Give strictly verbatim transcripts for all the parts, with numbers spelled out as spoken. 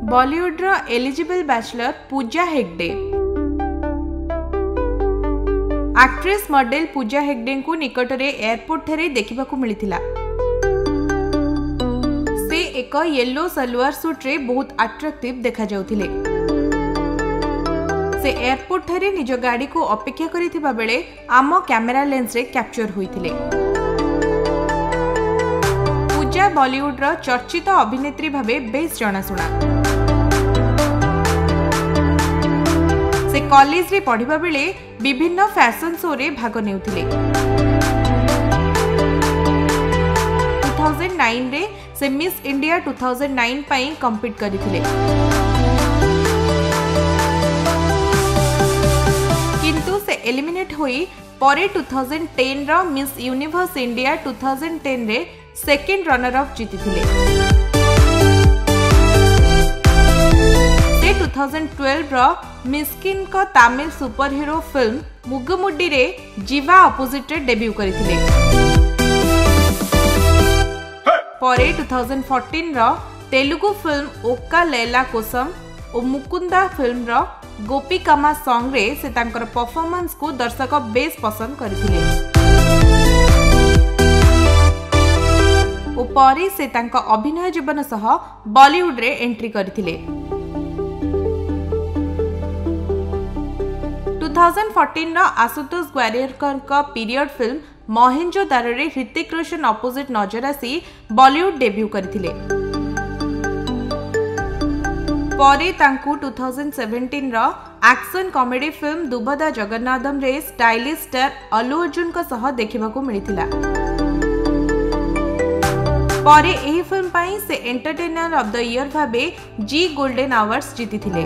बॉलीवुड रो eligible bachelor Pooja Hegde. Actress model Pooja Hegde को निकटरे एयरपोर्ट ठारे देखा मिलता। से एक येलो सलवार सूट रे बहुत अट्रैक्टिव देखा जाउथिले। से एयरपोर्ट ठारे निज गाड़ी को अपेक्षा करिथिबा बेले आम कैमेरा लेंस रे कैप्चर होइथिले। पूजा बॉलीवुड रो चर्चित अभिनेत्री भाबे बेस जनाशुना। से कॉलेज रे पढ़िबा बेले विभिन्न फैशन शो रे भाग नेउथिले। दो हज़ार नौ रे से मिस इंडिया दो हज़ार नौ पई कम्पीट करिथिले। किंतु से एलिमिनेट होई परे दो हज़ार दस रो मिस यूनिवर्स इंडिया दो हज़ार दस रे सेकेंड रनर अप जीतिथिले। से दो हज़ार बारह रो मिस्किन को Tamil superhero film Mugamoodi रे जीवा अपोजिट रे डेब्यू करिथिले। परे दो हज़ार चौदह रो तेलुगु फिल्म ओका लैला कोसम और मुकुंदा फिल्म रो गोपीकामा सॉन्ग रे से तांकर परफॉर्मेंस को दर्शक बेस पसंद करथिले। और परे से तांका अभिनय जीवन सह बॉलीवुड रे एंट्री करथिले। दो हज़ार चौदह रो आशुतोष ग्वारियरकर का पीरियड फिल्म मोहेंजोदारो रे ऋतिक रोशन अपोजिट नजर आसी बॉलीवुड डेब्यू करथिले। परे तांकु दो हज़ार सत्रह रो एक्शन कॉमेडी फिल्म दुबदा जगन्नाथम रे स्टाइलिश स्टार अल्लू अर्जुन का सह देखिबाकू मिलिथिला। परे एही फिल्म पाई से एंटरटेनर ऑफ द ईयर भाबे जी गोल्डन अवार्ड्स जीतिथिले।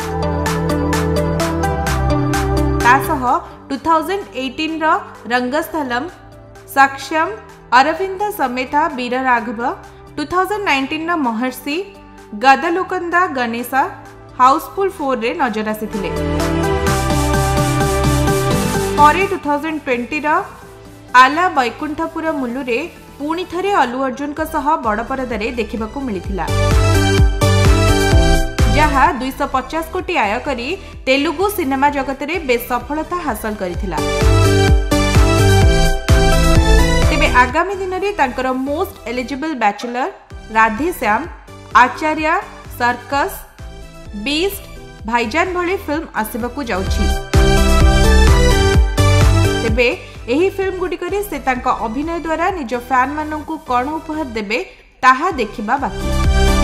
तासह दो हज़ार अठारह रो रंगस्थलम साक्ष्यम अरविंद समेता वीर राघव दो हज़ार उन्नीस रो महर्षि गदलोकंदा गणेशा हाउसफुल फोर रे नजर आसीथिले। परे दो हज़ार बीस रो आला बैकुंठपुर मुल्लु रे पुणी थरे अल्लू अर्जुन का सह बड़ परदारे देखिबाकू मिलिथिला। जहा दो सौ पचास कोटी आय करी तेलुगु सिनेमा जगत रे बेस सफलता हासिल करिथिला। तेबे आगामी दिन रे तांकर most eligible bachelor Radhe Shyam Acharya Cirkus Beast Bhaijaan भली फिल्म आसिबाकू जाउछि। तेबे एही फिल्म गुडिकरे से तांका अभिनय द्वारा निज फैन माननकू कोन उपहार देबे ताहा देखिबा बाकी।